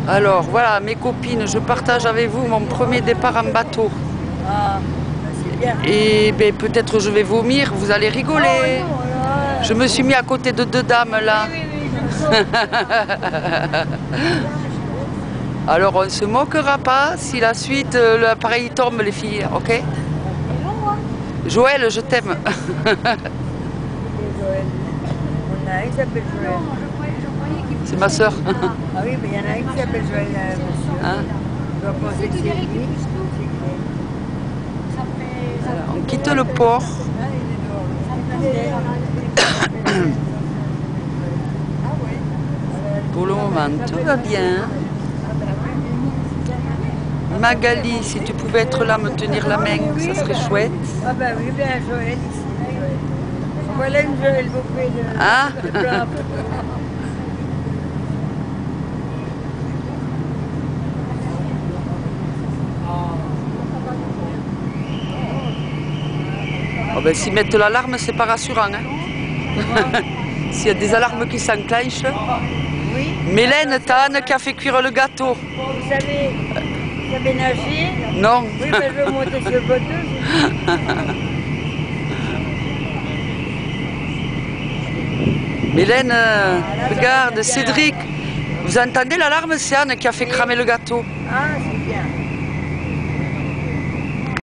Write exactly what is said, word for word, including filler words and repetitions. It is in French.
Alors voilà, mes copines, je partage avec vous mon premier départ en bateau. Ah, c'est bien. Et ben, peut-être je vais vomir, vous allez rigoler. Oh, non, là, Je me suis mis à côté de deux dames là. oui, oui, oui, je le sens. Alors on se moquera pas si la suite euh, l'appareil tombe les filles, ok? Joël, je t'aime. Et Joël. On a un qui s'appelle Joël. C'est ma soeur. Ah oui, mais il y en a un qui s'appelle Joël, euh, monsieur. Hein? Je dois penser que c'est lui. Voilà, on quitte le port. Ah, il est dehors. Pour le moment, tout va bien. Magali, si tu pouvais être là, me tenir la main, ça serait chouette. Ah ben oui, bien Joël ici. Joël. Voilà une Joël Beaupré de... Hein? de blanc. Oh ben, s'ils mettent l'alarme, c'est pas rassurant. Hein. S'il y a des alarmes qui s'enclenchent. Oui. Mélène, t'as Anne qui a fait cuire le gâteau. Vous savez, vous savez nager? Non. Oui, ben je vais monter sur le bateau. Mélène, euh, regarde, Cédric. Vous entendez l'alarme? C'est Anne qui a fait cramer le gâteau. Ah, c'est bien.